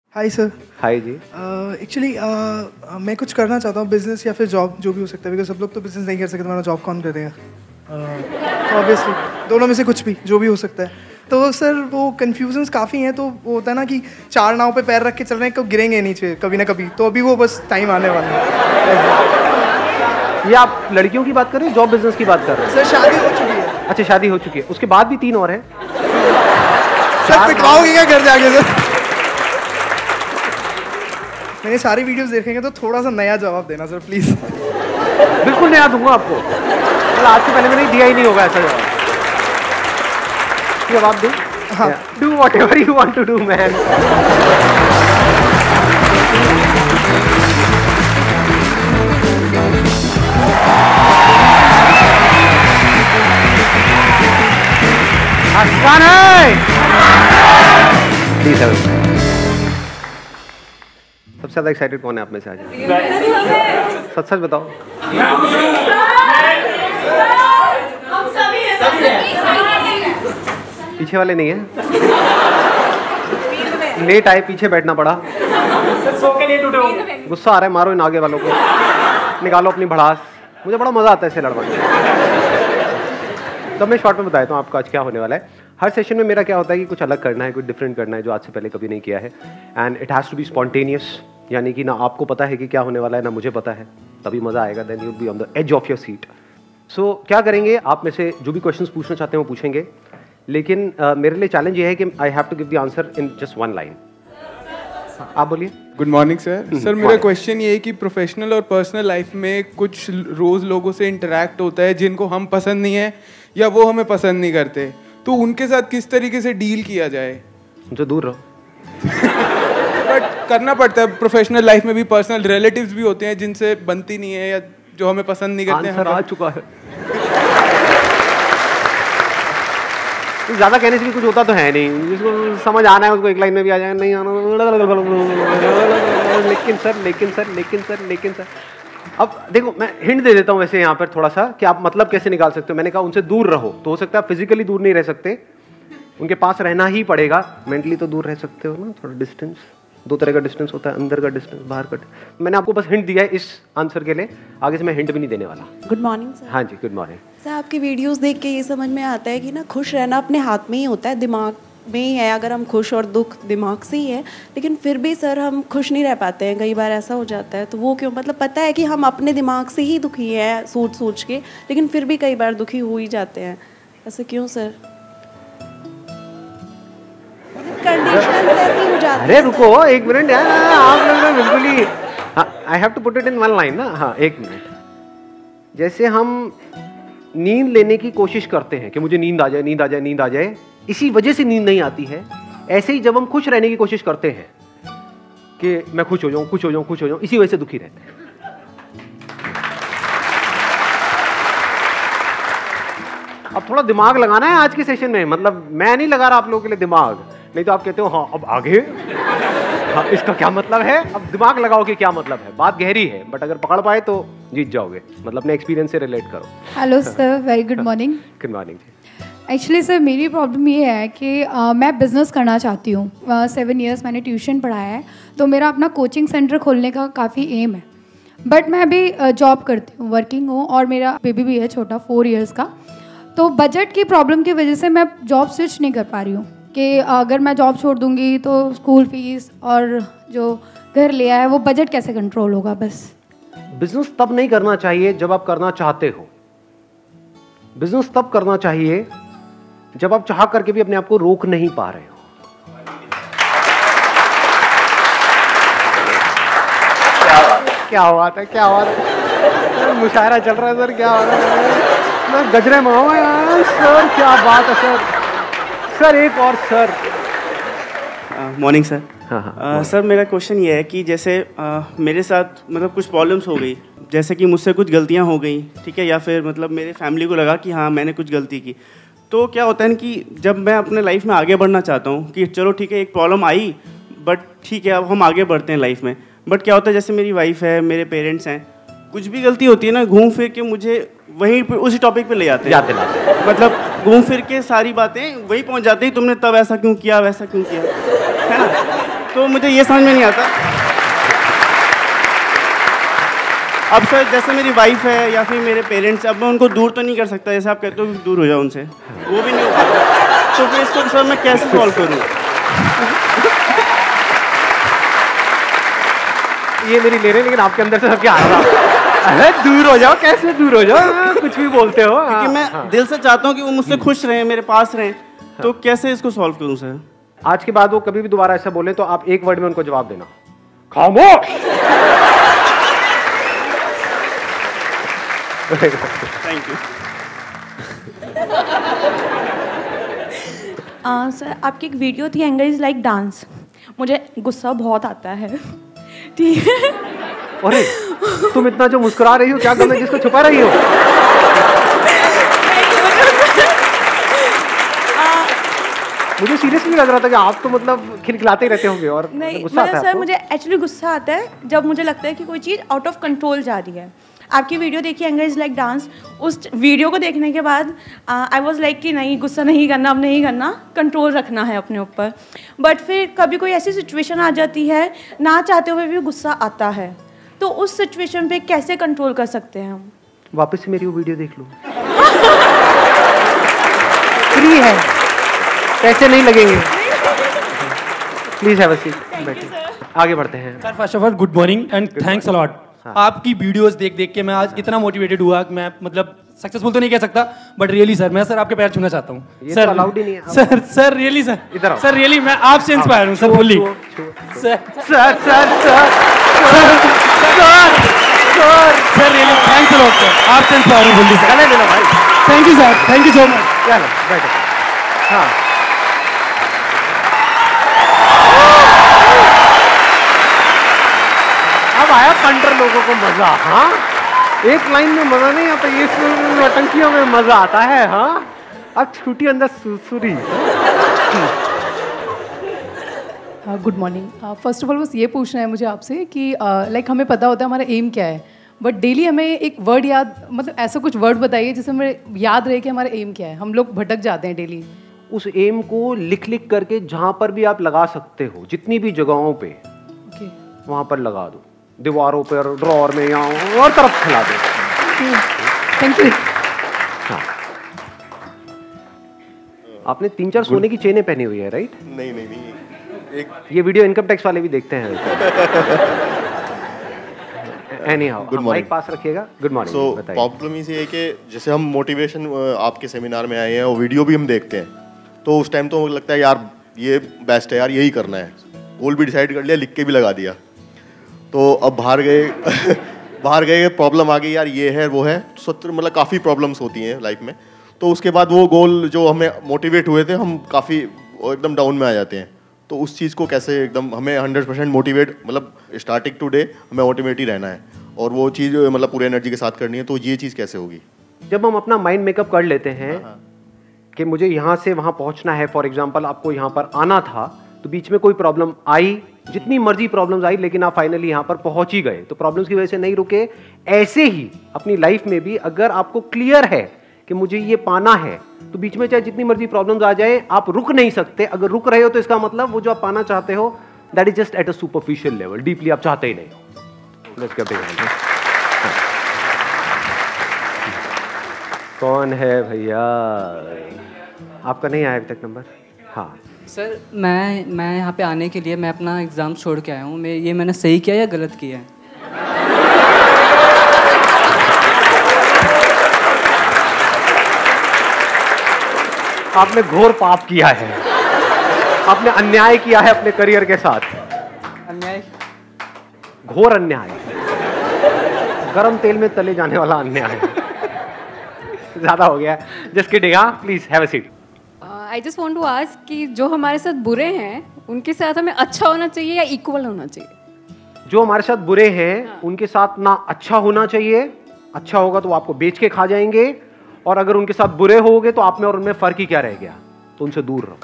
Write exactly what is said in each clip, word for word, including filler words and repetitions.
हाय sir. Hi ji. Actually uh, uh, मैं कुछ करना चाहता हूँ, बिजनेस या फिर जॉब, जो भी हो सकता है, बिकॉज सब लोग तो बिजनेस नहीं कर सकते, तुम्हारा जॉब कौन करेगा? तो ऑब्वियसली दोनों में से कुछ भी, जो भी हो सकता है। तो सर वो कन्फ्यूजन्स काफ़ी हैं, तो वो होता है ना कि चार नाव पे पैर रख के चल रहे हैं, कब गिरेंगे नीचे कभी ना कभी, तो अभी वो बस टाइम आने वाला है। ये आप लड़कियों की बात कर रहे हैं, जॉब बिजनेस की बात कर रहे हैं? सर शादी हो चुकी है। अच्छा, शादी हो चुकी है, उसके बाद भी तीन और हैं। सर पिटवाओगे क्या घर जाके? सर मैंने सारी वीडियोस देखेंगे, तो थोड़ा सा नया जवाब देना सर प्लीज। बिल्कुल नया दूंगा आपको, मतलब आज से पहले मैंने दिया ही नहीं होगा ऐसा जवाब। जवाब दूं? हाँ। Do whatever you want to do man. आसान है। प्लीज सबसे ज्यादा एक्साइटेड कौन है आप में से आज? सच सच बताओ। पीछे वाले नहीं है? लेट आए, पीछे बैठना पड़ा। गुस्सा आ रहा है, मारो इन आगे वालों को, निकालो अपनी भड़ास। मुझे बड़ा मजा आता है इसे लड़वाने। तब मैं शॉर्ट में बताया हूँ आपको आज क्या होने वाला है। हर सेशन में मेरा क्या होता है कि कुछ अलग करना है, कुछ डिफरेंट करना है, जो आज से पहले कभी नहीं किया है। And it has to be spontaneous, यानी कि ना आपको पता है कि क्या होने वाला है, ना मुझे पता है, तभी मज़ा आएगा। Then you will be on the edge of your seat. So क्या करेंगे, आप में से जो भी क्वेश्चंस पूछना चाहते हैं वो पूछेंगे, लेकिन uh, मेरे लिए चैलेंज ये है कि I have to give the answer in just one line. आप बोलिए। Good morning sir. सर मेरा क्वेश्चन ये है कि प्रोफेशनल और पर्सनल लाइफ में कुछ रोज़ लोगों से इंटरेक्ट होता है जिनको हम पसंद नहीं है या वो हमें पसंद नहीं करते, तो उनके साथ किस तरीके से डील किया जाए? जो दूर रहो। बट करना पड़ता है, प्रोफेशनल लाइफ में भी पर्सनल रिलेटिव्स भी होते हैं जिनसे बनती नहीं है या जो हमें पसंद नहीं करते हैं। आंसर आ चुका है। ज्यादा कहने से भी कुछ होता तो है नहीं, जिसको समझ आना है उसको एक लाइन में भी आ जाएगा, नहीं आना। लेकिन सर लेकिन सर लेकिन सर लेकिन सर अब देखो, मैं हिंट दे देता हूँ वैसे यहाँ पर थोड़ा सा कि आप मतलब कैसे निकाल सकते हो। मैंने कहा उनसे दूर रहो, तो हो सकता है आप फिजिकली दूर नहीं रह सकते, उनके पास रहना ही पड़ेगा। मेंटली तो दूर रह सकते हो ना, थोड़ा डिस्टेंस। दो तरह का डिस्टेंस होता है, अंदर का डिस्टेंस, बाहर का। मैंने आपको बस हिंट दिया है इस आंसर के लिए, आगे से मैं हिंट भी नहीं देने वाला। Good morning sir. हाँ जी, गुड मॉर्निंग सर। आपकी वीडियोस देख के ये समझ में आता है कि ना खुश रहना अपने हाथ में ही होता है, दिमाग में ही है। अगर हम खुश, और दुख दिमाग से ही है, लेकिन फिर भी सर हम खुश नहीं रह पाते हैं। कई बार ऐसा हो जाता है, तो वो क्यों? मतलब पता है कि हम अपने दिमाग से ही दुखी हैं सोच सोच के, लेकिन फिर भी कई बार दुखी हो ही जाते हैं। ऐसा क्यों सर? कंडीशन ऐसी हो जाती है। अरे रुको एक मिनट यार, आप लोग बिल्कुल ही, I have to put it in one line ना। हाँ एक मिनट। जैसे हम नींद लेने की कोशिश करते हैं कि मुझे नींद आ जाए, नींद आ जाए, नींद आ जाए, इसी वजह से नींद नहीं आती है। ऐसे ही जब हम खुश रहने की कोशिश करते हैं कि मैं खुश हो जाऊं, खुश हो जाऊं, खुश हो जाऊं, इसी वजह से दुखी रहते हैं। अब थोड़ा दिमाग लगाना है आज के सेशन में, मतलब मैं नहीं लगा रहा आप लोगों के लिए दिमाग, नहीं तो आप कहते हो हाँ अब आगे, हाँ इसका क्या मतलब है। अब दिमाग लगाओ कि क्या मतलब है। बात गहरी है, बट अगर पकड़ पाए तो जीत जाओगे। मतलब अपने एक्सपीरियंस से रिलेट करो। Hello sir, very good morning. Good morning जी। एक्चुअली सर मेरी प्रॉब्लम ये है कि uh, मैं बिज़नेस करना चाहती हूँ। सेवन इयर्स मैंने ट्यूशन पढ़ाया है, तो मेरा अपना कोचिंग सेंटर खोलने का काफ़ी एम है। बट मैं अभी जॉब uh, करती हूँ, वर्किंग हूँ, और मेरा बेबी भी है छोटा, फोर इयर्स का। तो बजट की प्रॉब्लम की वजह से मैं जॉब स्विच नहीं कर पा रही हूँ कि अगर मैं जॉब छोड़ दूँगी तो स्कूल फीस और जो घर लिया है वो बजट कैसे कंट्रोल होगा। बस बिजनेस तब नहीं करना चाहिए जब आप करना चाहते हो। बिजनेस तब करना चाहिए जब आप चाह करके भी अपने आप को रोक नहीं पा रहे हो। क्या बात है, क्या बात है, मुशायरा चल रहा है सर, क्या बात है, मैं गजरे में हूं यार सर, क्या बात है सर। सर एक और सर। Morning sir. हाँ हाँ सर मेरा क्वेश्चन ये है कि जैसे uh, मेरे साथ मतलब कुछ प्रॉब्लम्स हो गई, जैसे कि मुझसे कुछ गलतियां हो गई, ठीक है, या फिर मतलब मेरे फैमिली को लगा कि हाँ मैंने कुछ गलती की। तो क्या होता है कि जब मैं अपने लाइफ में आगे बढ़ना चाहता हूँ कि चलो ठीक है एक प्रॉब्लम आई, बट ठीक है अब हम आगे बढ़ते हैं लाइफ में, बट क्या होता है जैसे मेरी वाइफ है, मेरे पेरेंट्स हैं, कुछ भी गलती होती है ना, घूम फिर के मुझे वहीं पे उसी टॉपिक पे ले जाते हैं। मतलब घूम फिर के सारी बातें वहीं पहुंच जाती है, तुमने तब ऐसा क्यों किया, वैसा क्यों किया, है ना। तो मुझे ये समझ में नहीं आता। अब सर जैसे मेरी वाइफ है या फिर मेरे पेरेंट्स, अब मैं उनको दूर तो नहीं कर सकता, जैसे आप कहते हो कि दूर हो जाओ उनसे, वो भी नहीं हो पाता, तो फिर इसको सर मैं कैसे सॉल्व करूँ? ये मेरी ले रहे, लेकिन आपके अंदर से सब क्या आ रहा है? दूर हो जाओ, कैसे दूर हो जाओ? हाँ, कुछ भी बोलते हो। क्योंकि मैं हाँ। दिल से चाहता हूँ कि वो मुझसे खुश रहें, मेरे पास रहें, तो कैसे इसको सॉल्व करूँ सर? आज के बाद वो कभी भी दोबारा ऐसा बोले तो आप एक वर्ड में उनको जवाब देना, खामोश। Thank you. सर आपकी एक वीडियो थी एंगर इज लाइक डांस, मुझे गुस्सा बहुत आता है, ठीक है? अरे तुम इतना जो मुस्कुरा रही हो, क्या गम है जिसको छुपा रही हो? मुझे सीरियसली लग रहा था कि आप तो मतलब खिलखिलाते ही रहते होंगे और नहीं, गुस्सा आता है सर आपको? मुझे एक्चुअली गुस्सा आता है जब मुझे लगता है कि कोई चीज़ आउट ऑफ कंट्रोल जा रही है। आपकी वीडियो देखी एंगर इज लाइक डांस, उस वीडियो को देखने के बाद आई वाज लाइक कि नहीं, गुस्सा नहीं करना, अब नहीं करना, कंट्रोल रखना है अपने ऊपर। बट फिर कभी कोई ऐसी सिचुएशन आ जाती है, ना चाहते हुए भी गुस्सा आता है, तो उस सिचुएशन पे कैसे कंट्रोल कर सकते हैं हम? वापस से मेरी वो वीडियो देख लो, फ्री है, पैसे नहीं लगेंगे। प्लीज हैव अ सीट, बैठिए, आगे बढ़ते हैं। Sir first of all good morning and thanks a lot. आपकी वीडियोस देख देख के मैं आज इतना मोटिवेटेड हुआ कि मैं मतलब सक्सेसफुल तो नहीं कह सकता, बट रियली सर मैं सर आपके पैर छूना चाहता हूँ सर। अलाउड ही नहीं है सर। सर रियली सर, इधर सर रियली मैं आपसे इंस्पायर हूँ sir, fully. Sir sir sir sir sir really thanks a lot sir, आपसे इंस्पायर हूँ फुल्ली सर। ले लो भाई, thank you sir, thank you so much. चलो बैठो। हाँ अब आया कंटर लोगों को मजा। हाँ एक लाइन में मजा नहीं आता, ये नौटंकियों में मजा आता है। हाँ अब छुट्टी अंदर सुसुरी। Good morning. First of all बस ये पूछना है मुझे आपसे कि लाइक uh, हमें पता होता है हमारा एम क्या है, बट डेली हमें एक वर्ड याद, मतलब ऐसा कुछ वर्ड बताइए जिससे हमें याद रहे कि हमारा एम क्या है। हम लोग भटक जाते हैं डेली। उस एम को लिख लिख करके जहां पर भी आप लगा सकते हो, जितनी भी जगहों पे okay. वहां पर लगा दो, दीवारों पर, ड्रॉअर में, या और तरफ खिला दो। Thank you. हाँ आपने तीन चार सोने की चेनें पहनी हुई है, राइट? नहीं नहीं नहीं एक ये वीडियो इनकम टैक्स वाले भी देखते हैं। एनीहाउ, माइक पास रखिएगा। Good morning. सो प्रॉब्लम ये है कि जैसे हम मोटिवेशन आपके सेमिनार में आए हैं और वीडियो भी हम देखते हैं, तो उस टाइम तो लगता है यार ये बेस्ट है यार, यही करना है, गोल भी डिसाइड कर लिया, लिख के भी लगा दिया। तो अब बाहर गए बाहर गए प्रॉब्लम आ गई यार, ये है वो है, सत्र मतलब काफ़ी प्रॉब्लम्स होती हैं लाइफ में। तो उसके बाद वो गोल जो हमें मोटिवेट हुए थे, हम काफ़ी एकदम डाउन में आ जाते हैं। तो उस चीज़ को कैसे एकदम हमें हंड्रेड परसेंट मोटिवेट, मतलब स्टार्टिंग टू डे हमें मोटिवेट ही रहना है और वो चीज़ मतलब पूरे एनर्जी के साथ करनी है, तो ये चीज़ कैसे होगी? जब हम अपना माइंड मेकअप कर लेते हैं कि मुझे यहाँ से वहाँ पहुँचना है, फॉर एग्जाम्पल आपको यहाँ पर आना था, तो बीच में कोई प्रॉब्लम आई, जितनी मर्जी प्रॉब्लम्स आई, लेकिन आप फाइनली यहाँ पर पहुँच ही गए, तो प्रॉब्लम्स की वजह से नहीं रुके। ऐसे ही अपनी लाइफ में भी अगर आपको क्लियर है कि मुझे ये पाना है, तो बीच में चाहे जितनी मर्जी प्रॉब्लम्स आ जाए, आप रुक नहीं सकते। अगर रुक रहे हो तो इसका मतलब वो जो आप पाना चाहते हो, that is just at a superficial level, deeply आप चाहते ही नहीं हो। Let's get it. कौन है भैया? आपका नहीं आया अभी तक नंबर? हाँ सर, मैं मैं यहाँ पे आने के लिए मैं अपना एग्ज़ाम छोड़ के आया हूँ। मैं ये मैंने सही किया या गलत किया है? आपने घोर पाप किया है, आपने अन्याय किया है अपने करियर के साथ। अन्याय? घोर अन्याय, गरम तेल में तले जाने वाला अन्याय। ज्यादा हो गया। Just kidding. हाँ please have a seat. I just want to ask कि जो हमारे साथ बुरे हैं उनके साथ हमें अच्छा होना चाहिए या इक्वल होना चाहिए? जो हमारे साथ बुरे हैं हाँ। उनके साथ ना अच्छा होना चाहिए, अच्छा होगा तो वो आपको बेच के खा जाएंगे, और अगर उनके साथ बुरे होगे तो आप में और उनमें फर्क ही क्या रह गया, तो उनसे दूर रहो।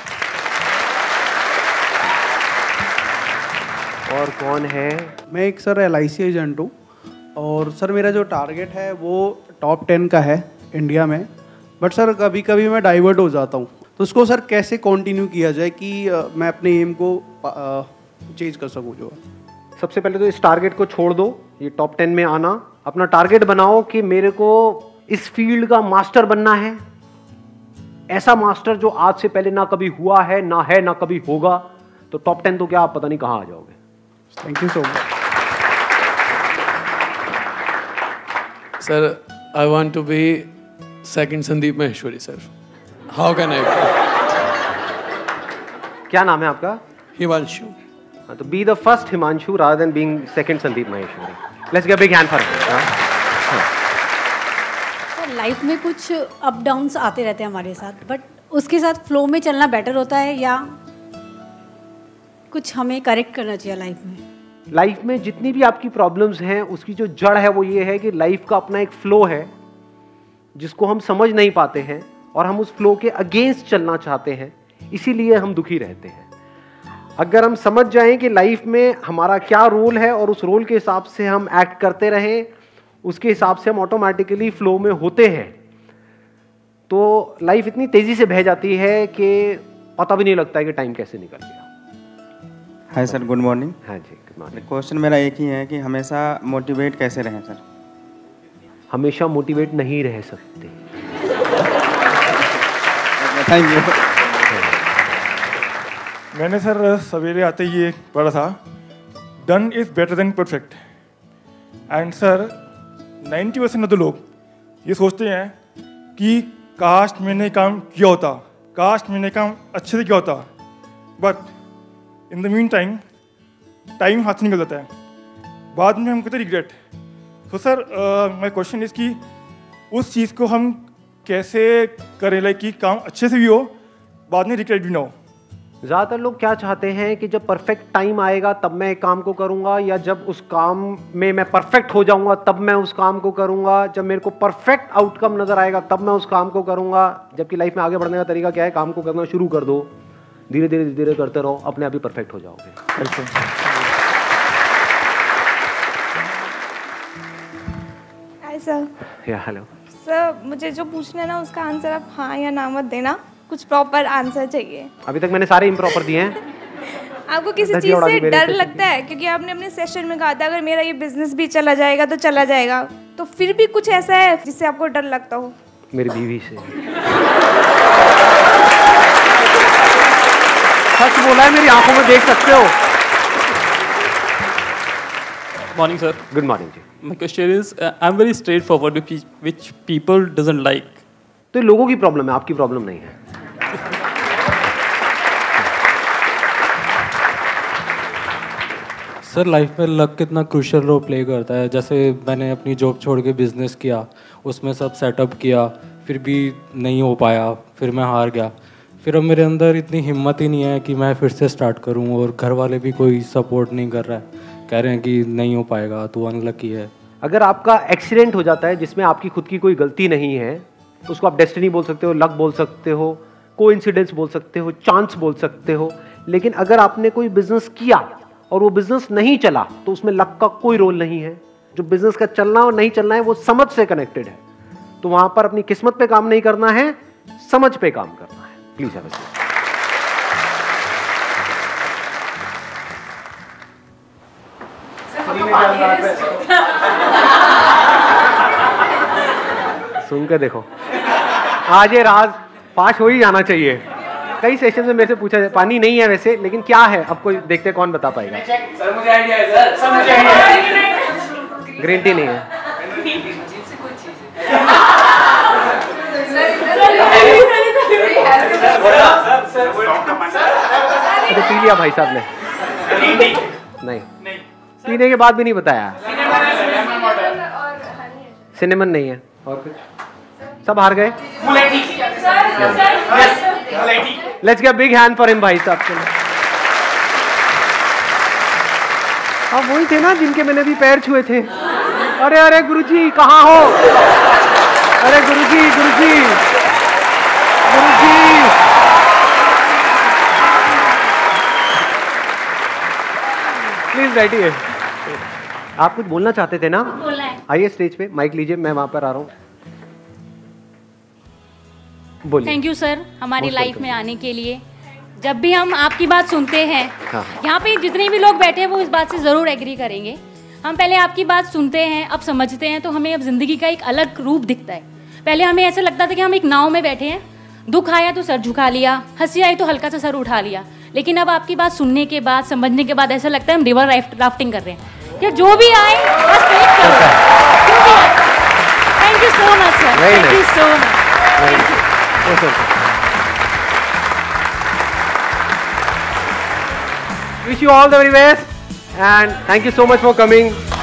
और कौन है? मैं एक sir L I C agent हूँ, और सर मेरा जो टारगेट है वो टॉप टेन का है इंडिया में, बट सर कभी कभी मैं डाइवर्ट हो जाता हूँ। तो उसको सर कैसे कंटिन्यू किया जाए कि uh, मैं अपने एम को चेंज कर सकूँ जो। सबसे पहले तो इस टारगेट को छोड़ दो, ये टॉप टेन में आना। अपना टारगेट बनाओ कि मेरे को इस फील्ड का मास्टर बनना है, ऐसा मास्टर जो आज से पहले ना कभी हुआ है, ना है, ना कभी होगा। तो टॉप टेन तो क्या, आप पता नहीं कहाँ आ जाओगे। Thank you so much sir. I want to be second Sandeep Maheshwari sir. How can I? क्या नाम है आपका? हिमांशु। तो be the first Himanshu rather than being second Sandeep Maheshwari. Let's give a big hand for him. Sir life में कुछ अप डाउन्स आते रहते हैं हमारे साथ, बट उसके साथ फ्लो में चलना बेटर होता है या कुछ हमें करेक्ट करना चाहिए लाइफ में? लाइफ में जितनी भी आपकी प्रॉब्लम्स हैं उसकी जो जड़ है वो ये है कि लाइफ का अपना एक फ्लो है जिसको हम समझ नहीं पाते हैं और हम उस फ्लो के अगेंस्ट चलना चाहते हैं, इसीलिए हम दुखी रहते हैं। अगर हम समझ जाएं कि लाइफ में हमारा क्या रोल है और उस रोल के हिसाब से हम एक्ट करते रहें, उसके हिसाब से हम ऑटोमेटिकली फ्लो में होते हैं, तो लाइफ इतनी तेजी से बह जाती है कि पता भी नहीं लगता है कि टाइम कैसे निकल गया। Hi sir, good morning. हाँ जी, गुड मॉर्निंग। क्वेश्चन मेरा एक ही है कि हमेशा मोटिवेट कैसे रहें सर? हमेशा मोटिवेट नहीं रह सकते। Thank you. मैंने सर सवेरे आते ही ये पढ़ा था, done is better than perfect. And sir ninety percent of the लोग ये सोचते हैं कि काश मैंने काम किया होता, काश मैंने काम अच्छे से किया होता, but in the meantime time हाथ से निकल जाता है, बाद में हम कहते रिग्रेट। तो सर माय क्वेश्चन इज कि उस चीज़ को हम कैसे करें, लाइक कि काम अच्छे से भी हो, बाद में रिग्रेट भी ना हो। ज़्यादातर लोग क्या चाहते हैं कि जब परफेक्ट टाइम आएगा तब मैं एक काम को करूंगा, या जब उस काम में मैं परफेक्ट हो जाऊंगा तब मैं उस काम को करूंगा, जब मेरे को परफेक्ट आउटकम नजर आएगा तब मैं उस काम को करूंगा। जबकि लाइफ में आगे बढ़ने का तरीका क्या है? काम को करना शुरू कर दो, धीरे धीरे धीरे धीरे करते रहो, अपने आप ही परफेक्ट हो जाओगे। Hi sir. या हेलो सर, मुझे जो पूछना है ना उसका आंसर आप हाँ या ना मत देना, कुछ प्रॉपर आंसर चाहिए। अभी तक मैंने सारे इम्प्रॉपर दिए हैं। आपको किसी चीज़ से डर लगता है? क्योंकि आपने अपने सेशन में कहा था अगर मेरा ये बिजनेस भी चला जाएगा तो चला जाएगा, तो फिर भी कुछ ऐसा है जिससे आपको डर लगता हो? मेरी बीवी से। सच बोला है, मेरी आंखों में देख सकते हो। Morning, sir. Good morning, ji. My question is, uh, I'm very straightforward, which people doesn't like. तो ये लोगों की प्रॉब्लम है, आपकी प्रॉब्लम नहीं है। सर लाइफ में लक कितना क्रूशियल रोल प्ले करता है। जैसे मैंने अपनी जॉब छोड़ के बिजनेस किया, उसमें सब सेटअप किया, फिर भी नहीं हो पाया, फिर मैं हार गया। फिर अब मेरे अंदर इतनी हिम्मत ही नहीं है कि मैं फिर से स्टार्ट करूं, और घर वाले भी कोई सपोर्ट नहीं कर रहा है, कह रहे हैं कि नहीं हो पाएगा, तू अनलकी है। अगर आपका एक्सीडेंट हो जाता है जिसमें आपकी खुद की कोई गलती नहीं है, तो उसको आप डेस्टिनी बोल सकते हो, लक बोल सकते हो, कोइंसिडेंस बोल सकते हो, चांस बोल सकते हो। लेकिन अगर आपने कोई बिजनेस किया और वो बिजनेस नहीं चला तो उसमें लक का कोई रोल नहीं है। जो बिजनेस का चलना और नहीं चलना है वो समझ से कनेक्टेड है। तो वहां पर अपनी किस्मत पे काम नहीं करना है, समझ पे काम करना है। Please have a seat. सुन के देखो, आज ये राज पास हो ही जाना चाहिए। कई सेशन में मेरे से पूछा जाए, पानी नहीं है वैसे, लेकिन क्या है आपको देखते हैं कौन बता पाएगा। सर मुझे आइडिया है सर, सर मुझे आइडिया है। ग्रीन टी नहीं है। तो पी लिया भाई साहब ने। नहीं, पीने के बाद भी नहीं बताया। सिनेमन नहीं है। और कुछ? सब हार गए। Let's give a big hand for him भाई साहब के लिए। अब वही थे ना जिनके मैंने भी पैर छुए थे। अरे अरे गुरुजी कहाँ हो? अरे गुरुजी गुरुजी गुरुजी प्लीज बैठिए। आप कुछ बोलना चाहते थे ना? आइए स्टेज पे, माइक लीजिए, मैं वहां पर आ रहा हूँ। बोलिए। थैंक यू सर हमारी लाइफ में आने के लिए। जब भी हम आपकी बात सुनते हैं, हाँ। यहाँ पे जितने भी लोग बैठे हैं वो इस बात से ज़रूर एग्री करेंगे। हम पहले आपकी बात सुनते हैं, अब समझते हैं, तो हमें अब ज़िंदगी का एक अलग रूप दिखता है। पहले हमें ऐसा लगता था कि हम एक नाव में बैठे हैं, दुख आया तो सर झुका लिया, हंसी आई तो हल्का सा सर उठा लिया। लेकिन अब आपकी बात सुनने के बाद, समझने के बाद ऐसा लगता है हम रिवर राफ्टिंग कर रहे हैं कि जो भी आए बस वेट करो। Thank you so much sir, thank you so much. Wish you all the very best and thank you so much for coming.